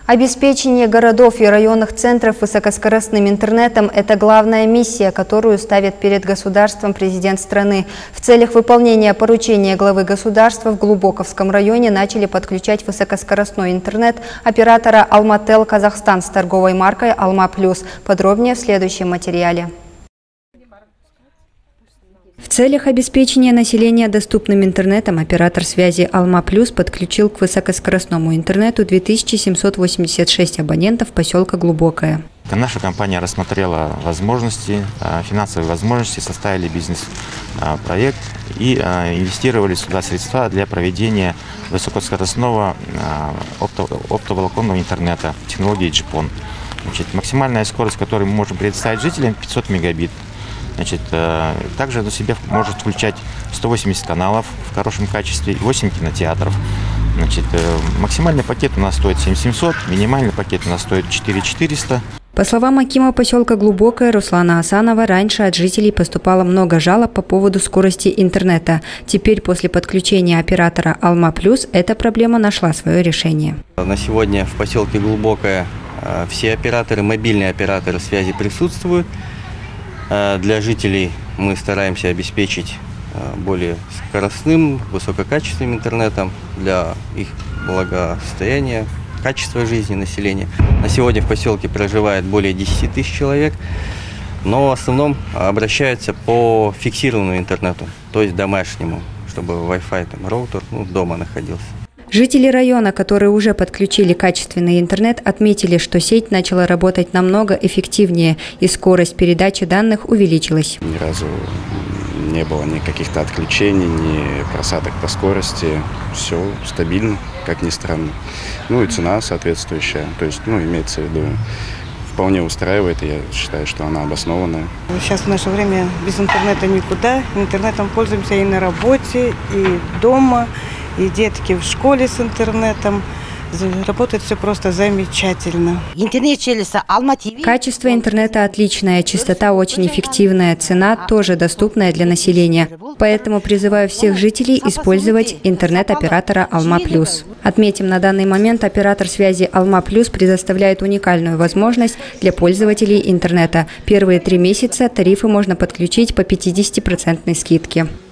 Обеспечение городов и районных центров высокоскоростным интернетом – это главная миссия, которую ставит перед государством президент страны. В целях выполнения поручения главы государства в Глубоковском районе начали подключать высокоскоростной интернет оператора Almatel Казахстан с торговой маркой Alma+. Подробнее в следующем материале. В целях обеспечения населения доступным интернетом оператор связи Alma+ подключил к высокоскоростному интернету 2786 абонентов поселка Глубокое. Наша компания рассмотрела возможности, финансовые возможности, составили бизнес-проект и инвестировали сюда средства для проведения высокоскоростного оптоволоконного интернета технологии GPON. Максимальная скорость, которую мы можем предоставить жителям, 500 мегабит. Также на себя может включать 180 каналов в хорошем качестве, 8 кинотеатров. Максимальный пакет у нас стоит 7700, минимальный пакет у нас стоит 4400. По словам акима поселка Глубокое Руслана Асанова, раньше от жителей поступало много жалоб по поводу скорости интернета. Теперь после подключения оператора Alma+, эта проблема нашла свое решение. На сегодня в поселке Глубокое все операторы, мобильные операторы связи присутствуют. Для жителей мы стараемся обеспечить более скоростным, высококачественным интернетом для их благосостояния, качества жизни населения. На сегодня в поселке проживает более 10 тысяч человек, но в основном обращаются по фиксированному интернету, то есть домашнему, чтобы Wi-Fi, роутер дома находился. Жители района, которые уже подключили качественный интернет, отметили, что сеть начала работать намного эффективнее и скорость передачи данных увеличилась. Ни разу не было ни каких-то отключений, ни просадок по скорости. Все стабильно, как ни странно. И цена соответствующая. То есть, имеется в виду, вполне устраивает, и я считаю, что она обоснованная. Сейчас в наше время без интернета никуда. Интернетом пользуемся и на работе, и дома. И детки в школе с интернетом. Работает все просто замечательно. Качество интернета отличное, частота очень эффективная, цена тоже доступная для населения. Поэтому призываю всех жителей использовать интернет-оператора Alma+. Отметим, на данный момент оператор связи Alma+ предоставляет уникальную возможность для пользователей интернета. Первые 3 месяца тарифы можно подключить по 50% скидке.